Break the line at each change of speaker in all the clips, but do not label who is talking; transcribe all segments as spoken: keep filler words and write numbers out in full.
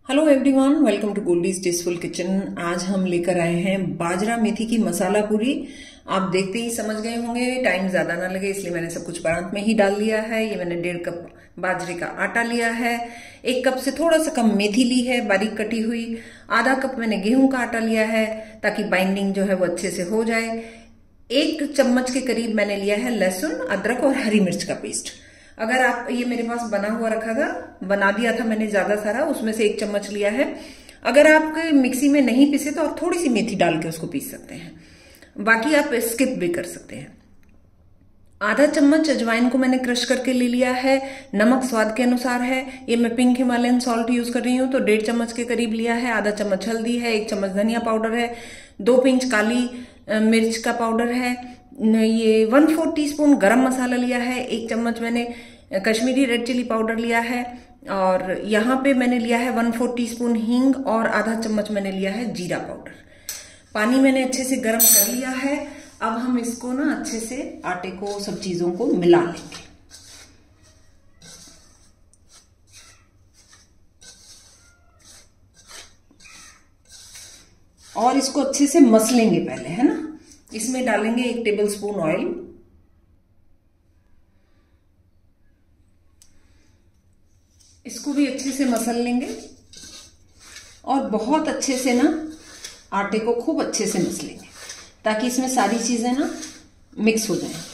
Hello everyone, welcome to Goldie's tasteful kitchen. आज हम लेकर आए हैं बाजरा मेथी की मसाला पूरी। आप देखते ही समझ गए होंगे, टाइम ज्यादा ना लगे इसलिए मैंने सब कुछ परांठ में ही डाल लिया है। ये मैंने डेढ़ कप बाजरे का आटा लिया है, एक कप से थोड़ा सा कम मेथी ली है बारीक कटी हुई, आधा कप मैंने गेहूं का आटा लिया है ताकि बाइंडिंग जो है वो अच्छे से हो जाए। एक चम्मच के करीब मैंने लिया है लहसुन, अदरक और हरी मिर्च का पेस्ट। अगर आप, ये मेरे पास बना हुआ रखा था, बना दिया था मैंने ज्यादा सारा, उसमें से एक चम्मच लिया है। अगर आप मिक्सी में नहीं पीसे तो आप थोड़ी सी मेथी डाल के उसको पीस सकते हैं, बाकी आप स्किप भी कर सकते हैं। आधा चम्मच अजवाइन को मैंने क्रश करके ले लिया है। नमक स्वाद के अनुसार है, ये मैं पिंक हिमालयन सॉल्ट यूज कर रही हूँ तो डेढ़ चम्मच के करीब लिया है। आधा चम्मच हल्दी है, एक चम्मच धनिया पाउडर है, दो पिंच काली मिर्च का पाउडर है, ये वन फोर टी स्पून गरम मसाला लिया है, एक चम्मच मैंने कश्मीरी रेड चिली पाउडर लिया है, और यहाँ पे मैंने लिया है वन फोर टी स्पून हींग और आधा चम्मच मैंने लिया है जीरा पाउडर। पानी मैंने अच्छे से गर्म कर लिया है। अब हम इसको ना अच्छे से आटे को, सब चीजों को मिला लेंगे। और इसको अच्छे से मस लेंगे पहले, है ना। इसमें डालेंगे एक टेबल स्पून ऑयल, इसको भी अच्छे से मसल लेंगे और बहुत अच्छे से ना आटे को खूब अच्छे से मस लेंगे ताकि इसमें सारी चीजें ना मिक्स हो जाएं।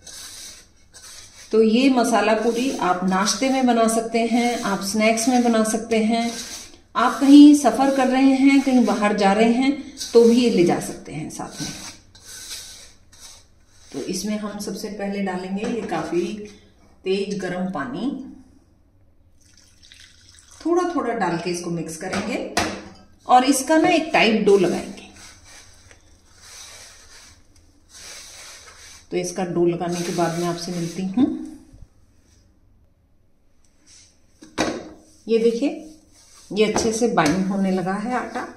तो ये मसाला पूरी आप नाश्ते में बना सकते हैं, आप स्नैक्स में बना सकते हैं, आप कहीं सफर कर रहे हैं, कहीं बाहर जा रहे हैं तो भी ये ले जा सकते हैं साथ में। तो इसमें हम सबसे पहले डालेंगे ये काफी तेज गरम पानी, थोड़ा थोड़ा डाल के इसको मिक्स करेंगे और इसका ना एक टाइट डो लगाएंगे। तो इसका डो लगाने के बाद मैं आपसे मिलती हूं। ये देखिए, ये अच्छे से बाइंड होने लगा है आटा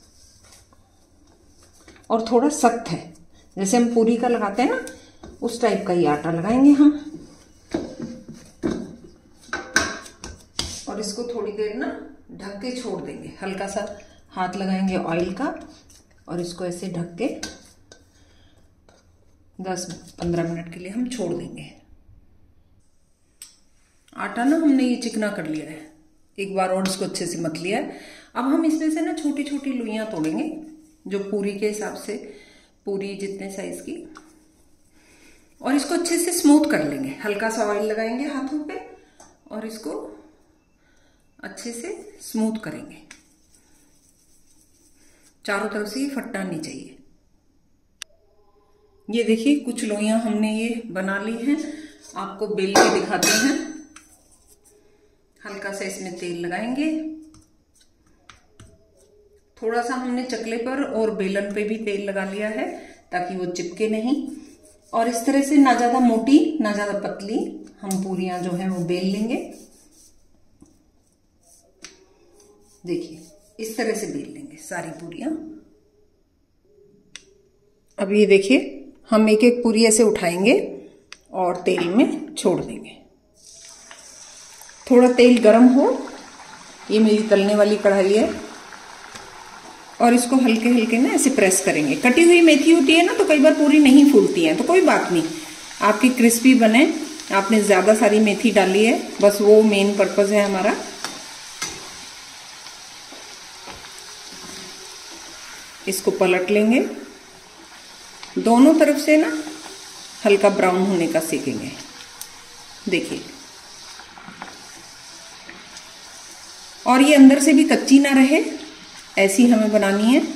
और थोड़ा सख्त है, जैसे हम पूरी का लगाते हैं ना उस टाइप का ये आटा लगाएंगे हम। और इसको थोड़ी देर ना ढक के छोड़ देंगे, हल्का सा हाथ लगाएंगे ऑयल का और इसको ऐसे ढक के दस पंद्रह मिनट के लिए हम छोड़ देंगे। आटा ना हमने ये चिकना कर लिया है एक बार और इसको अच्छे से मथ लिया है। अब हम इसमें से ना छोटी छोटी लोइयां तोड़ेंगे, जो पूरी के हिसाब से, पूरी जितने साइज की, और इसको अच्छे से स्मूथ कर लेंगे। हल्का सा ऑयल लगाएंगे हाथों पे और इसको अच्छे से स्मूथ करेंगे। चारों तरफ से ये फटना नहीं चाहिए। ये देखिए कुछ लोइयां हमने ये बना ली हैं, आपको बेल के दिखाते हैं। हल्का सा इसमें तेल लगाएंगे, थोड़ा सा हमने चकले पर और बेलन पे भी तेल लगा लिया है ताकि वो चिपके नहीं। और इस तरह से ना ज्यादा मोटी ना ज्यादा पतली हम पूरियां जो है वो बेल लेंगे। देखिए इस तरह से बेल लेंगे सारी पूरियां। अब ये देखिए हम एक एक पूरी ऐसे उठाएंगे और तेल में छोड़ देंगे। थोड़ा तेल गरम हो, ये मेरी तलने वाली कढ़ाई है, और इसको हल्के हल्के ना ऐसे प्रेस करेंगे। कटी हुई मेथी होती है ना तो कई बार पूरी नहीं फूलती है, तो कोई बात नहीं, आपकी क्रिस्पी बने। आपने ज्यादा सारी मेथी डाली है, बस वो मेन पर्पस है हमारा। इसको पलट लेंगे, दोनों तरफ से ना हल्का ब्राउन होने का सेकेंगे। देखिए, और ये अंदर से भी कच्ची ना रहे, ऐसी हमें बनानी है।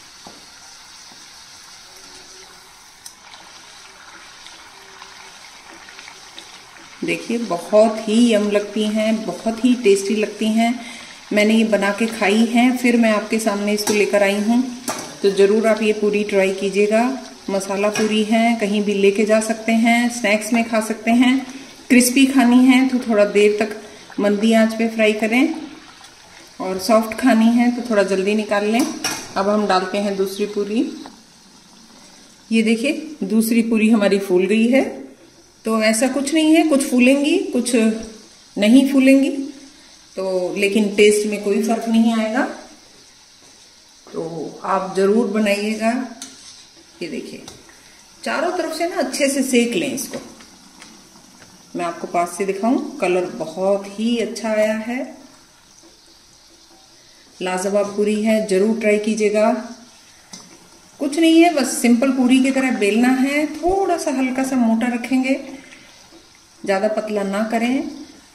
देखिए बहुत ही यम लगती हैं, बहुत ही टेस्टी लगती हैं। मैंने ये बना के खाई हैं, फिर मैं आपके सामने इसको लेकर आई हूँ, तो ज़रूर आप ये पूरी ट्राई कीजिएगा। मसाला पूरी है, कहीं भी लेके जा सकते हैं, स्नैक्स में खा सकते हैं। क्रिस्पी खानी है तो थोड़ा देर तक मंदी आंच पे फ्राई करें, और सॉफ्ट खानी है तो थोड़ा जल्दी निकाल लें। अब हम डालते हैं दूसरी पूरी। ये देखिए दूसरी पूरी हमारी फूल गई है। तो ऐसा कुछ नहीं है, कुछ फूलेंगी कुछ नहीं फूलेंगी, तो लेकिन टेस्ट में कोई फर्क नहीं आएगा। तो आप जरूर बनाइएगा। ये देखिए चारों तरफ से ना अच्छे से सेक लें इसको। मैं आपको पास से दिखाऊं, कलर बहुत ही अच्छा आया है, लाजवाब पूरी है, जरूर ट्राई कीजिएगा। कुछ नहीं है, बस सिंपल पूरी की तरह बेलना है, थोड़ा सा हल्का सा मोटा रखेंगे, ज्यादा पतला ना करें।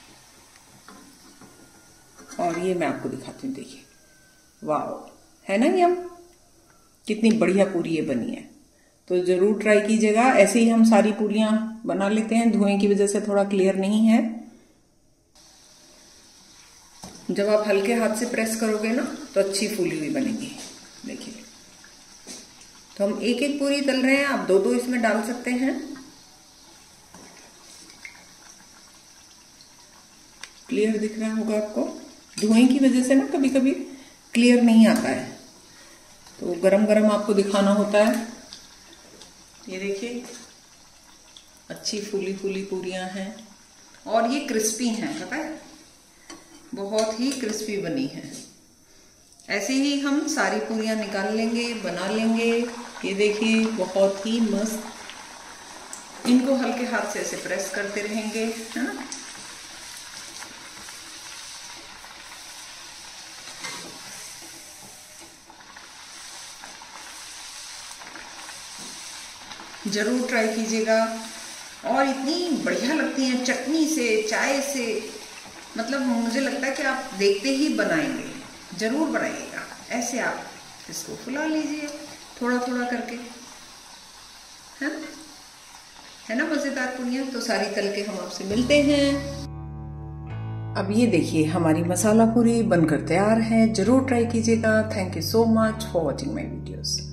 और ये मैं आपको दिखाती हूँ, देखिए वाह, है ना यम, कितनी बढ़िया पूरी ये बनी है। तो जरूर ट्राई कीजिएगा। ऐसे ही हम सारी पूरियां बना लेते हैं, धुएं की वजह से थोड़ा क्लियर नहीं है। जब आप हल्के हाथ से प्रेस करोगे ना तो अच्छी फूली हुई बनेगी। देखिए, तो हम एक एक पूरी तल रहे हैं, आप दो दो इसमें डाल सकते हैं। क्लियर दिख रहा होगा आपको, धुएं की वजह से ना कभी कभी क्लियर नहीं आता है, तो गरम गरम आपको दिखाना होता है। ये देखिए अच्छी फूली फूली पूरियां हैं और ये क्रिस्पी हैं, पता है, बहुत ही क्रिस्पी बनी है। ऐसे ही हम सारी पूरियां निकाल लेंगे, बना लेंगे। ये देखिए बहुत ही मस्त। इनको हल्के हाथ से ऐसे प्रेस करते रहेंगे, है ना। जरूर ट्राई कीजिएगा। और इतनी बढ़िया लगती हैं चटनी से, चाय से, मतलब मुझे लगता है कि आप देखते ही बनाएंगे। जरूर बनाइएगा। ऐसे आप इसको फुला लीजिए थोड़ा थोड़ा करके, है ना, है ना मजेदार पूरियां। तो सारी तल के हम आपसे मिलते हैं। अब ये देखिए हमारी मसाला पूरी बनकर तैयार है, जरूर ट्राई कीजिएगा। Thank you so much for watching my videos.